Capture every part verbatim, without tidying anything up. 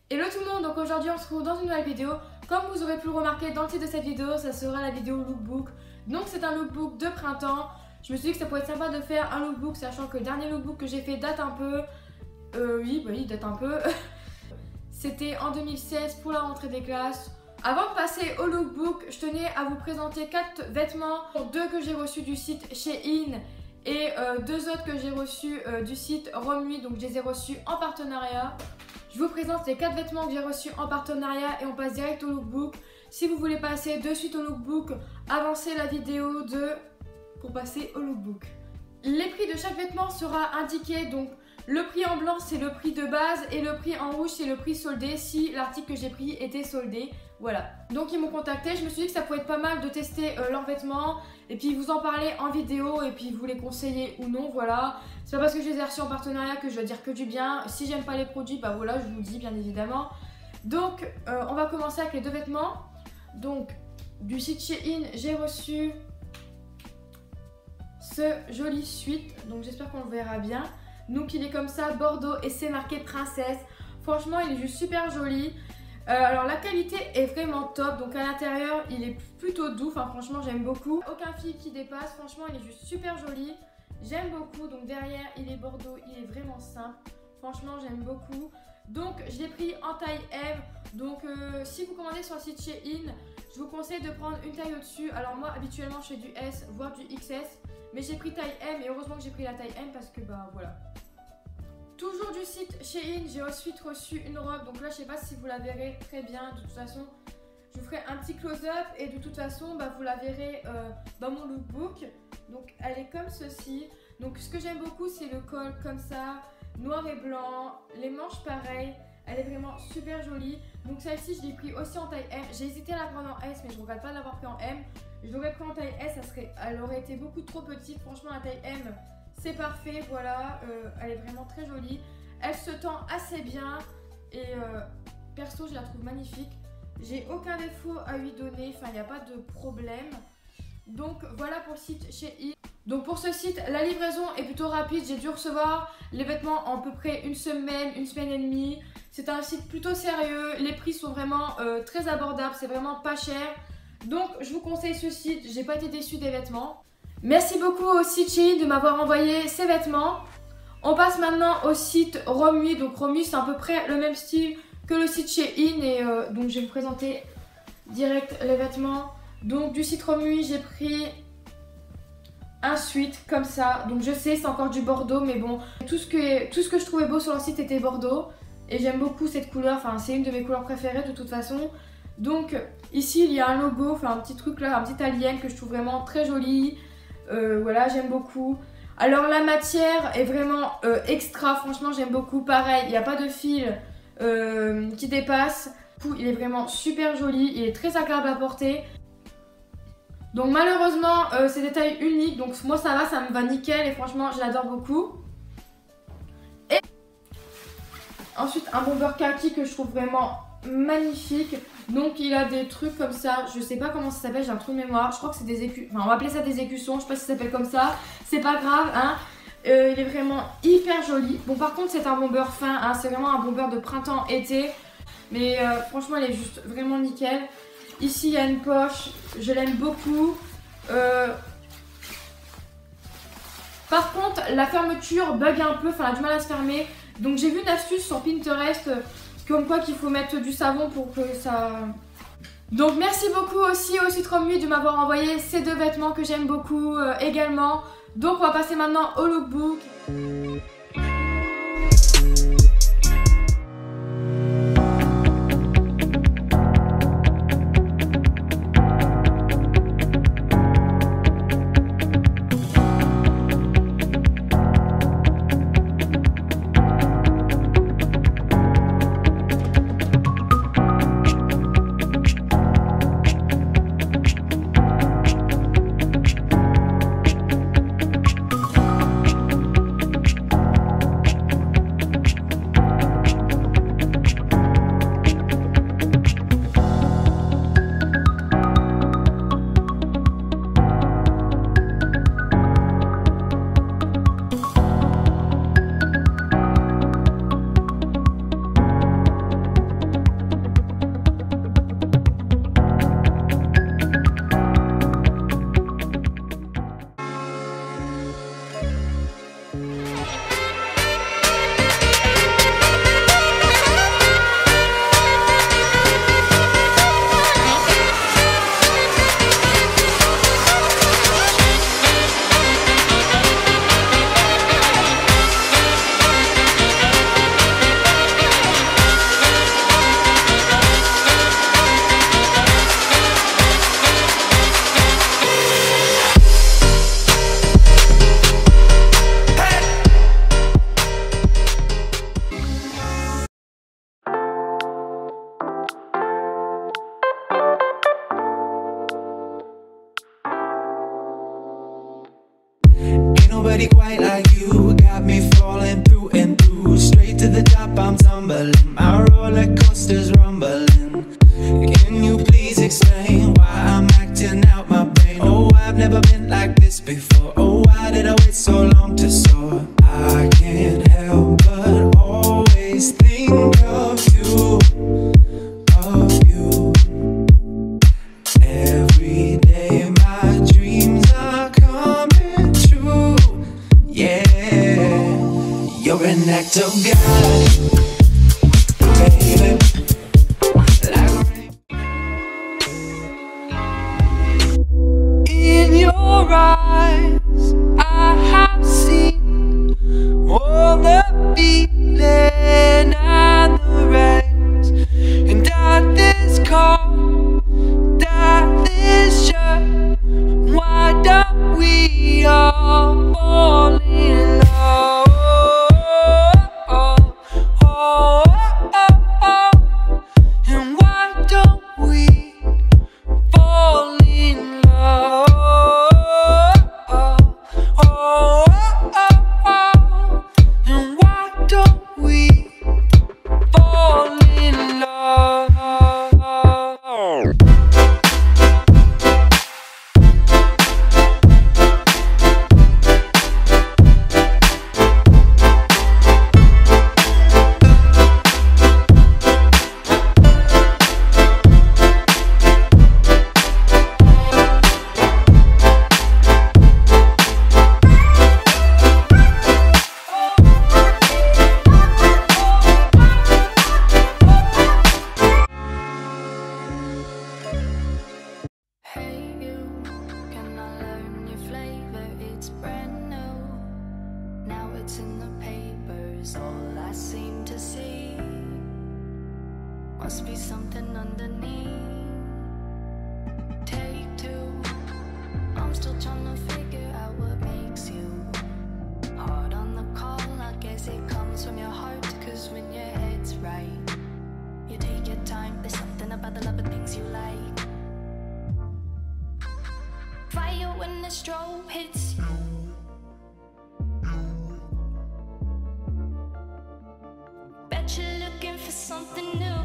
Hello tout le monde, donc aujourd'hui on se retrouve dans une nouvelle vidéo. Comme vous aurez pu le remarquer dans le titre de cette vidéo, ça sera la vidéo lookbook. Donc c'est un lookbook de printemps. Je me suis dit que ça pourrait être sympa de faire un lookbook, sachant que le dernier lookbook que j'ai fait date un peu. Euh oui, bah oui, date un peu. C'était en deux mille seize pour la rentrée des classes. Avant de passer au lookbook, je tenais à vous présenter quatre vêtements. Deux que j'ai reçus du site Shein et euh, deux autres que j'ai reçus euh, du site Romui. Donc je les ai reçus en partenariat. Je vous présente les quatre vêtements que j'ai reçus en partenariat et on passe direct au lookbook. Si vous voulez passer de suite au lookbook, avancez la vidéo de pour passer au lookbook. Les prix de chaque vêtement sera indiqué, donc le prix en blanc c'est le prix de base et le prix en rouge c'est le prix soldé si l'article que j'ai pris était soldé. Voilà, donc ils m'ont contacté, je me suis dit que ça pourrait être pas mal de tester euh, leurs vêtements et puis vous en parler en vidéo et puis vous les conseiller ou non, voilà. C'est pas parce que je les ai reçus en partenariat que je dois dire que du bien. Si j'aime pas les produits, bah voilà, je vous le dis bien évidemment. Donc euh, on va commencer avec les deux vêtements. Donc du site Shein, j'ai reçu ce joli sweat, donc j'espère qu'on le verra bien. Donc il est comme ça, bordeaux et c'est marqué princesse. Franchement il est juste super joli. Euh, alors la qualité est vraiment top, donc à l'intérieur il est plutôt doux, enfin franchement j'aime beaucoup. Aucun fil qui dépasse, franchement il est juste super joli. J'aime beaucoup, donc derrière il est bordeaux, il est vraiment simple. Franchement j'aime beaucoup. Donc je l'ai pris en taille M, donc euh, si vous commandez sur le site Shein, je vous conseille de prendre une taille au-dessus. Alors moi habituellement je fais du S, voire du X S, mais j'ai pris taille M et heureusement que j'ai pris la taille M parce que bah voilà. Toujours du site Shein, j'ai ensuite reçu une robe, donc là je sais pas si vous la verrez très bien, de toute façon je vous ferai un petit close-up et de toute façon bah, vous la verrez euh, dans mon lookbook. Donc elle est comme ceci, donc ce que j'aime beaucoup c'est le col comme ça, noir et blanc, les manches pareilles, elle est vraiment super jolie. Donc celle-ci je l'ai pris aussi en taille M, j'ai hésité à la prendre en S mais je regrette pas de l'avoir pris en M. Je l'aurais pris en taille S, ça serait, elle aurait été beaucoup trop petite, franchement la taille M c'est parfait, voilà, euh, elle est vraiment très jolie. Elle se tend assez bien et euh, perso je la trouve magnifique. J'ai aucun défaut à lui donner, enfin il n'y a pas de problème. Donc voilà pour le site Shein. Donc pour ce site, la livraison est plutôt rapide. J'ai dû recevoir les vêtements en à peu près une semaine, une semaine et demie. C'est un site plutôt sérieux, les prix sont vraiment euh, très abordables, c'est vraiment pas cher. Donc je vous conseille ce site, j'ai pas été déçue des vêtements. Merci beaucoup au site Shein de m'avoir envoyé ces vêtements. On passe maintenant au site Romui. Donc Romui c'est à peu près le même style que le site Shein et euh, donc je vais vous présenter direct les vêtements. Donc du site Romui j'ai pris un sweat comme ça. Donc je sais c'est encore du bordeaux mais bon tout ce que, tout ce que je trouvais beau sur leur site était bordeaux. Et j'aime beaucoup cette couleur, enfin c'est une de mes couleurs préférées de toute façon. Donc ici il y a un logo, enfin un petit truc là, un petit alien que je trouve vraiment très joli. Euh, voilà, j'aime beaucoup. Alors la matière est vraiment euh, extra, franchement j'aime beaucoup. Pareil, il n'y a pas de fil euh, qui dépasse. Il est vraiment super joli, il est très agréable à porter. Donc malheureusement euh, c'est des tailles uniques, donc moi ça va, ça me va nickel et franchement je l'adore beaucoup. Et ensuite un bomber kaki que je trouve vraiment magnifique. Donc il a des trucs comme ça, je sais pas comment ça s'appelle, j'ai un trou de mémoire. Je crois que c'est des écussons, enfin on va appeler ça des écussons, je sais pas si ça s'appelle comme ça. C'est pas grave hein, euh, il est vraiment hyper joli. Bon par contre c'est un bomber fin, hein. C'est vraiment un bomber de printemps-été. Mais euh, franchement il est juste vraiment nickel. Ici il y a une poche, je l'aime beaucoup. euh... Par contre la fermeture bug un peu, enfin elle a du mal à se fermer. Donc j'ai vu une astuce sur Pinterest comme quoi qu'il faut mettre du savon pour que ça... Donc merci beaucoup aussi au site Romui de m'avoir envoyé ces deux vêtements que j'aime beaucoup euh, également. Donc on va passer maintenant au lookbook. nobody quite like you. Got me falling through and through. Straight to the top, I'm tumbling. My roller coaster's rumbling. Can you please explain why I'm acting out my brain? Oh, I've never been like this before. Oh, why did I wait so long to soar? I can't help but always think of you, of you. Every day my dreams are coming true. Yeah, you're an act of God, baby. In your eyes, I have seen all the feeling and the rays, and that is calm, that is sure. Why don't we all fall in love? Oh, oh, oh, oh. And why don't we fall in love? All I seem to see must be something underneath. Take two, I'm still trying to figure out what makes you hard on the call. I guess it comes from your heart, cause when your head's right, you take your time. There's something about the love of things you like. Fire when the strobe hits you. Bet you're looking for something new.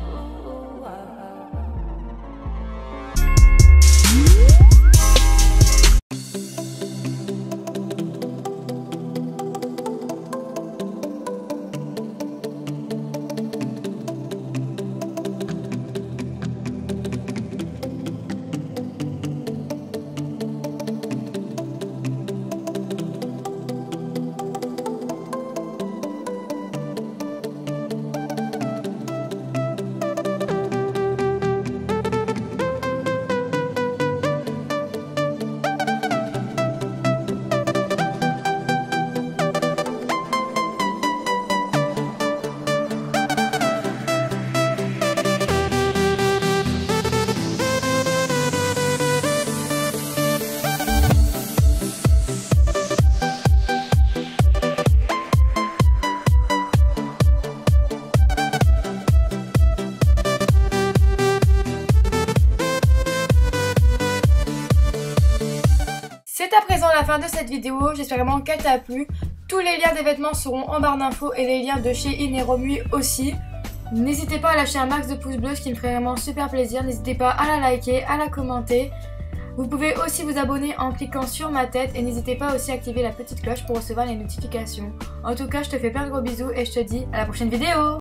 C'est à présent la fin de cette vidéo, j'espère vraiment qu'elle t'a plu. Tous les liens des vêtements seront en barre d'infos et les liens de chez In et Romue aussi. N'hésitez pas à lâcher un max de pouces bleus, ce qui me ferait vraiment super plaisir. N'hésitez pas à la liker, à la commenter. Vous pouvez aussi vous abonner en cliquant sur ma tête et n'hésitez pas aussi à activer la petite cloche pour recevoir les notifications. En tout cas, je te fais plein de gros bisous et je te dis à la prochaine vidéo.